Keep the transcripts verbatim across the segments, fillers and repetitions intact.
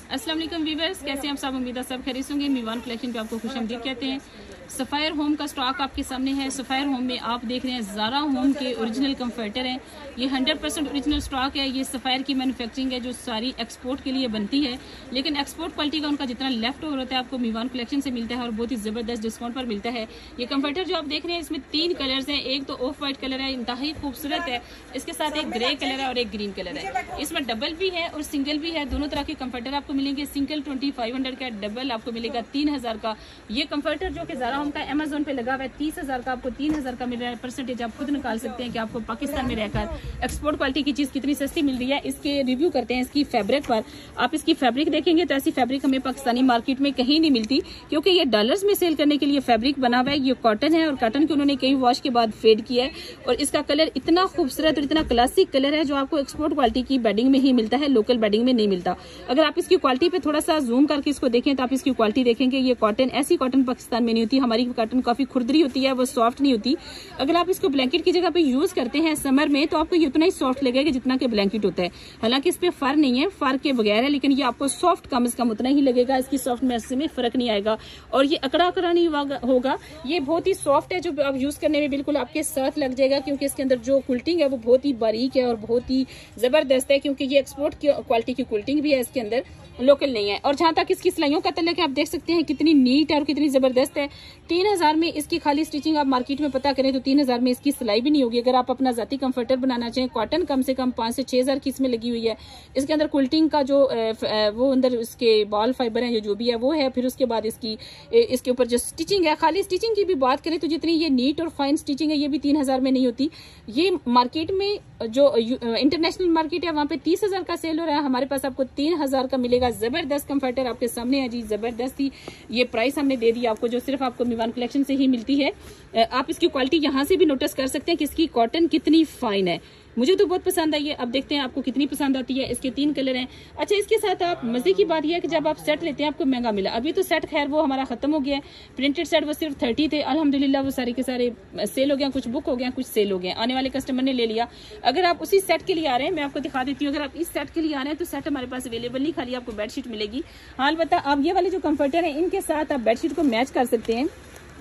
अस्सलाम वालेकुम व्यूअर्स, कैसे हैं आप सब? उम्मीद है सब खैरियत होंगे। मीवान कलेक्शन पे आपको खुशामदीद कहते हैं। सफ़ायर होम का स्टॉक आपके सामने है। सफ़ायर होम में आप देख रहे हैं ज़ारा होम के ओरिजिनल कंफर्टर हैं। ये हंड्रेड परसेंट ओरिजिनल स्टॉक है। ये सफ़ायर की मैन्युफैक्चरिंग है जो सारी एक्सपोर्ट के लिए बनती है, लेकिन एक्सपोर्ट क्वालिटी का उनका जितना लेफ्ट ओवर होता है आपको मीवान कलेक्शन से मिलता है और बहुत ही ज़बरदस्त डिस्काउंट पर मिलता है। ये कंफर्टर जो आप देख रहे हैं इसमें तीन कलर्स हैं। एक तो ऑफ वाइट कलर है, इंतहाई खूबसूरत है। इसके साथ एक ग्रे कलर है और एक ग्रीन कलर है। इसमें डबल भी है और सिंगल भी है। दोनों तरह के कंफर्टर आपको मिलेंगे। सिंगल ट्वेंटी फाइव हंड्रेड का, डबल आपको मिलेगा तीन हजार का। ये कंफर्टर जो कि ज़ारा होम का अमेजोन पे लगा हुआ है तीस हजार का, आपको तीन हजार का मिल रहा है। परसेंटेज आप खुद निकाल सकते हैं कि आपको पाकिस्तान में रहकर एक्सपोर्ट क्वालिटी की चीज कितनी सस्ती मिल रही है। इसके रिव्यू करते हैं इसकी फैब्रिक पर। आप इसकी फैब्रिक देखेंगे तो ऐसी फैब्रिक हमें पाकिस्तानी मार्केट में कहीं नहीं मिलती, क्योंकि ये डॉलर्स में सेल करने के लिए फैब्रिक बना हुआ है। ये कॉटन है और कॉटन के उन्होंने कई वॉश के बाद फेड किया है और इसका कलर इतना खूबसूरत और इतना क्लासिक कलर है जो आपको एक्सपोर्ट क्वालिटी की बेडिंग में ही मिलता है, लोकल बेडिंग में नहीं मिलता। अगर आप इसकी क्वालिटी पे थोड़ा सा जूम करके इसको देखें तो आप इसकी क्वालिटी देखेंगे। ये कॉटन, ऐसी कॉटन पाकिस्तान में नहीं होती। हमारी कॉटन काफी खुरदरी होती है, वो सॉफ्ट नहीं होती। अगर आप इसको ब्लैंकेट की जगह पे यूज करते हैं समर में तो आपको ये उतना ही सॉफ्ट लगेगा जितना कि ब्लैंकेट होता है। हालांकि इस पे फर नहीं है, फर के बगैर है, लेकिन ये आपको सॉफ्ट कम से कम उतना ही लगेगा। इसकी सॉफ्टनेस में फर्क नहीं आएगा और ये अकड़ा अकड़ा नहीं होगा। ये बहुत ही सॉफ्ट है जो आप यूज करने में बिल्कुल आपके साथ लग जाएगा, क्योंकि इसके अंदर जो कुल्टिंग है वो बहुत ही बारीक है और बहुत ही जबरदस्त है, क्योंकि ये एक्सपोर्ट की क्वालिटी की कुल्टिंग भी है, इसके अंदर लोकल नहीं है। और जहां तक इसकी सिलाइयों का तल्लुक है, आप देख सकते हैं कितनी नीट है और कितनी जबरदस्त है। तीन हजार में इसकी खाली स्टिचिंग आप मार्केट में पता करें तो तीन हजार में इसकी सिलाई भी नहीं होगी। अगर आप अपना जाती कंफर्टर बनाना चाहें, कॉटन कम से कम पांच से छह हजार की इसमें लगी हुई है। इसके अंदर कुल्टिंग का जो वो अंदर इसके बॉल फाइबर है जो भी है वो है। फिर उसके बाद इसकी इसके ऊपर जो स्टिचिंग है, खाली स्टिचिंग की भी बात करें तो जितनी ये नीट और फाइन स्टिचिंग है ये भी तीन हजार में नहीं होती। ये मार्केट में जो इंटरनेशनल मार्केट है वहां पे तीस हजार का सेल हो रहा है, हमारे पास आपको तीन हजार का मिलेगा। जबरदस्त कंफर्टर आपके सामने है जी, जबरदस्ती ये प्राइस हमने दे दी आपको जो सिर्फ आपको मीवान कलेक्शन से ही मिलती है। आप इसकी क्वालिटी यहाँ से भी नोटिस कर सकते हैं कि इसकी कॉटन कितनी फाइन है। मुझे तो बहुत पसंद आई है। अब देखते हैं आपको कितनी पसंद आती है। इसके तीन कलर हैं। अच्छा, इसके साथ आप मजे की बात यह है कि जब आप सेट लेते हैं आपको महंगा मिला। अभी तो सेट खैर वो हमारा खत्म हो गया है। प्रिंटेड सेट वो सिर्फ थर्टी थे, अल्हम्दुलिल्लाह वो सारे के सारे सेल हो गए, कुछ बुक हो गए, कुछ सेल हो गए, आने वाले कस्टमर ने ले लिया। अगर आप उसी सेट के लिए आ रहे हैं, मैं आपको दिखा देती हूँ। अगर आप इस सेट के लिए आ रहे हैं तो सेट हमारे पास अवेलेबल नहीं, खाली आपको बेडशीट मिलेगी। हाँ अलबत्ता आप ये वाले जो कंफर्टर है इनके साथ आप बेडशीट को मैच कर सकते हैं।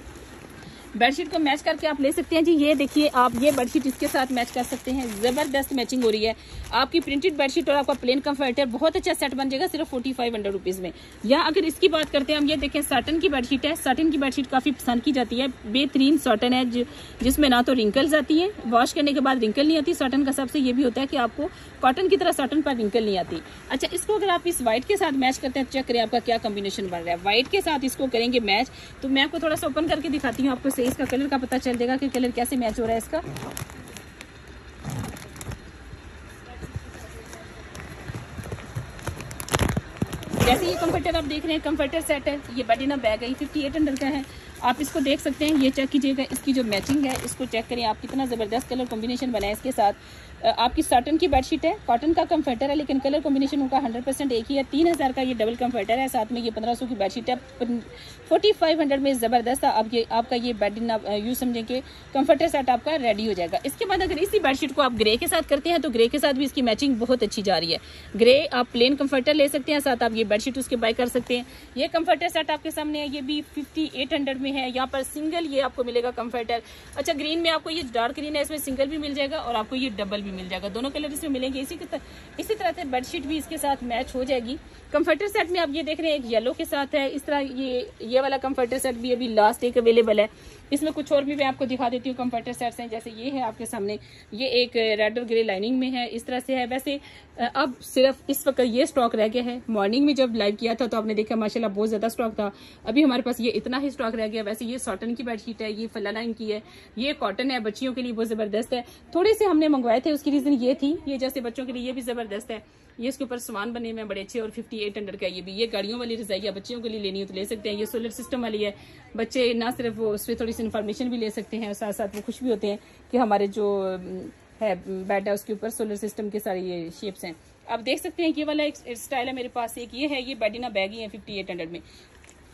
बेडशीट को मैच करके आप ले सकते हैं जी। ये देखिए आप ये बेडशीट इसके साथ मैच कर सकते हैं। जबरदस्त मैचिंग हो रही है। आपकी प्रिंटेड बेडशीट और आपका प्लेन कंफर्टर बहुत अच्छा सेट बन जाएगा सिर्फ फोर्टी फाइव हंड्रेड रुपीज में। या अगर इसकी बात करते हैं हम, ये देखें साटन की बेडशीट है। साटन की बेडशीट काफी पसंद की जाती है। बेहतरीन साटन है जिसमें ना तो रिंकल्स आती है, वॉश करने के बाद रिंकल नहीं आती। साटन का सबसे ये भी होता है कि आपको कॉटन की तरह साटन पर रिंकल नहीं आती। अच्छा, इसको अगर आप इस व्हाइट के साथ मैच करते हैं, चेक करें आपका क्या कॉम्बिनेशन बन रहा है। व्हाइट के साथ इसको करेंगे मैच, तो मैं आपको थोड़ा सा ओपन करके दिखाती हूँ, आपको सही इसका कलर का पता चल जाएगा कि कलर कैसे मैच हो रहा है इसका। जैसे ये कंफर्टर आप देख रहे हैं, कंफर्टर सेट है। ये बेडिना बैग है, फिफ्टी एट हंड्रेड का है। आप इसको देख सकते हैं, ये चेक कीजिएगा इसकी जो मैचिंग है, इसको चेक करें आप, कितना जबरदस्त कलर कॉम्बिनेशन बना है इसके साथ। आपकी साटन की बेडशीट है, कॉटन का कंफर्टर है, लेकिन कलर कॉम्बिनेशन उनका हंड्रेड परसेंट एक ही है। तीन हजार का ये डबल कंफर्टर है, साथ में ये पंद्रह सौ की बेडशीट है। फोर्टी फाइव हंड्रेड में जबरदस्त आप ये आपका ये बेडिना यूज समझें कि कंफर्टर सेट आपका रेडी हो जाएगा। इसके बाद अगर इसी बेडशीट को आप ग्रे के साथ करते हैं तो ग्रे के साथ भी इसकी मैचिंग बहुत अच्छी जा रही है। ग्रे आप प्लेन कंफर्टर ले सकते हैं, साथ आप ये बेडशीट उसके बाय कर सकते हैं। ये कंफर्टर सेट आपके सामने है, ये भी फिफ्टी एट हंड्रेड में है। यहाँ पर सिंगल ये आपको मिलेगा कंफर्टर। अच्छा, ग्रीन में आपको ये डार्क ग्रीन है, इसमें सिंगल भी मिल जाएगा और आपको ये डबल भी मिल जाएगा। दोनों कलर इसमें मिलेंगे। इसी इसी तरह से बेडशीट भी इसके साथ मैच हो जाएगी। कंफर्टर सेट में आप ये देख रहे हैं एक येलो के साथ है। इस तरह ये ये वाला कंफर्टर सेट भी अभी लास्ट एक अवेलेबल है। इसमें कुछ और भी मैं आपको दिखा देती हूँ कंफर्टर सेट्स हैं। जैसे ये है आपके सामने, ये एक रेड और ग्रे लाइनिंग में है, इस तरह से है। वैसे अब सिर्फ इस वक्त ये स्टॉक रह गया है। मॉर्निंग में जब लाइव किया था तो आपने देखा माशाल्लाह बहुत ज्यादा स्टॉक था। अभी हमारे पास ये इतना ही स्टॉक रह गया। वैसे ये कॉटन की बेडशीट है, ये फला लाइन की है, ये कॉटन है, बच्चियों के लिए बहुत जबरदस्त है। थोड़े से हमने मंगवाए थे, उसकी रीजन ये थी, ये जैसे बच्चों के लिए ये भी जबरदस्त है। ये इसके ऊपर सामान बने हुए हैं बड़े अच्छे और फिफ्टी एट हंड्रेड का ये भी। ये गाड़ियों वाली रजाई है, बच्चियों के लिए लेनी हो तो ले सकते हैं। ये सोलर सिस्टम वाली है, बच्चे ना सिर्फ वो उससे थोड़ी सी इन्फॉर्मेशन भी ले सकते हैं और साथ साथ वो खुश भी होते हैं कि हमारे जो है बेड है उसके ऊपर सोलर सिस्टम के सारे ये शेप्स हैं। आप देख सकते हैं कि ये वाला एक स्टाइल है मेरे पास। एक ये है, ये बेडिना बैग ही है फिफ्टी एट हंड्रेड में।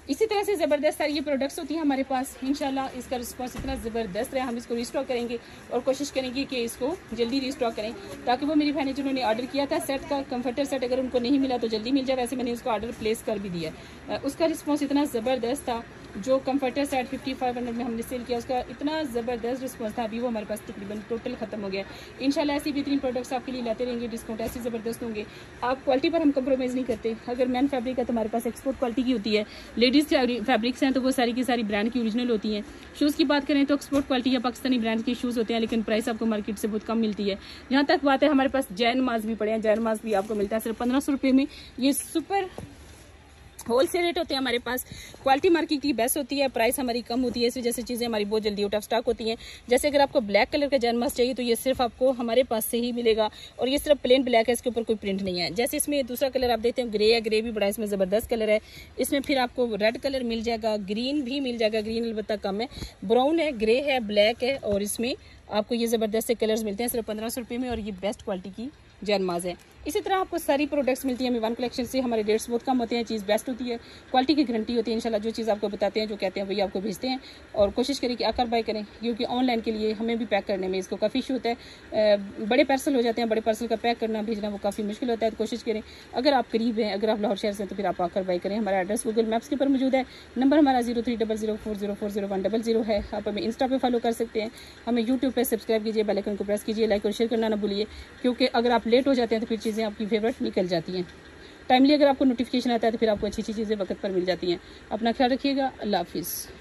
इसी तरह से ज़बरदस्त सारी ये प्रोडक्ट्स होती हैं हमारे पास। इंशाल्लाह इसका रिस्पांस इतना ज़बरदस्त रहा, हम इसको रिस्टॉक करेंगे और कोशिश करेंगे कि इसको जल्दी रिस्टॉक करें, ताकि वो मेरी बहनें जिन्होंने ऑर्डर किया था सेट का कंफर्टर सेट, अगर उनको नहीं मिला तो जल्दी मिल जाए। वैसे मैंने उसको ऑर्डर प्लेस कर भी दिया। उसका रिस्पॉन्स इतना ज़बरदस्त था, जो comforter set fifty five hundred में हमने सेल किया उसका इतना ज़बरदस्त रिस्पॉन्स था। अभी वो हमारे पास तकरीबन टोटल खत्म हो गया। इंशाल्लाह ऐसी बेहतरीन प्रोडक्ट्स आपके लिए लाते रहेंगे, डिस्काउंट ऐसे ज़बरदस्त होंगे। आप क्वालिटी पर हम कंप्रोमाइज़ नहीं करते। अगर मैन फैब्रिक है तो हमारे पास एक्सपोर्ट क्वालिटी की होती है। लेडीज़ फैब्रिक्स हैं तो वो सारी की सारी ब्रांड की ओरिजिनल होती हैं। शूज़ की बात करें तो एक्सपोर्ट क्वालिटी या पाकिस्तानी ब्रांड के शूज़ होते हैं, लेकिन प्राइस आपको मार्केट से बहुत कम मिलती है। जहाँ तक बात है, हमारे पास जैन माज भी पड़े हैं, जैन माज भी आपको मिलता है सिर्फ पंद्रह सौ रुपये में। ये सुपर होलसेल रेट होते हैं हमारे पास। क्वालिटी मार्केट की बेस्ट होती है, प्राइस हमारी कम होती है, इस वजह से चीज़ें हमारी बहुत जल्दी आउट ऑफ स्टॉक होती हैं। जैसे अगर आपको ब्लैक कलर का जैन मास्क चाहिए तो ये सिर्फ आपको हमारे पास से ही मिलेगा, और ये सिर्फ प्लेन ब्लैक है, इसके ऊपर कोई प्रिंट नहीं है। जैसे इसमें दूसरा कलर आप देखते हैं ग्रे है, ग्रे भी बड़ा इसमें ज़बरदस्त कलर है। इसमें फिर आपको रेड कलर मिल जाएगा, ग्रीन भी मिल जाएगा, ग्रीन अलबत्ता कम है, ब्राउन है, ग्रे है, ब्लैक है, और इसमें आपको ये ज़बरदस्त से कलर्स मिलते हैं सिर्फ पंद्रह सौ रुपये में, और ये बेस्ट क्वालिटी की जैनमाज है। इसी तरह आपको सारी प्रोडक्ट्स मिलती हैं मिवान कलेक्शन से। हमारे रेट्स बहुत कम होते हैं, चीज़ बेस्ट होती है, क्वालिटी की गारंटी होती है। इंशाल्लाह जो चीज़ आपको बताते हैं, जो कहते हैं वही आपको भेजते हैं, और कोशिश करें कि आकर बाय करें, क्योंकि ऑनलाइन के लिए हमें भी पैक करने में इसको काफ़ी इशू होता है। बड़े पार्सल हो जाते हैं, बड़े पार्सल का पैक करना भेजना वो काफ़ी मुश्किल होता है। तो कोशिश करें, अगर आप करीब हैं, अगर आप लाहौर शहर से, तो फिर आप आकर बाय करें। हमारा एड्रेस गूगल मैप्स के ऊपर मौजूद है। नंबर हमारा zero three double zero four zero four zero one double zero है। आप हमें इंस्टा पे फॉलो कर सकते हैं, हमें यूट्यूब पर सब्सक्राइब कीजिए, बेल आइकन को प्रेस कीजिए, लाइक और शेयर करना ना भूलिए, क्योंकि अगर आप लेट हो जाते हैं तो फिर चीज़ें आपकी फेवरेट निकल जाती हैं। टाइमली अगर आपको नोटिफिकेशन आता है तो फिर आपको अच्छी अच्छी चीज़ें वक्त पर मिल जाती हैं। अपना ख्याल रखिएगा। अल्लाह हाफिज़।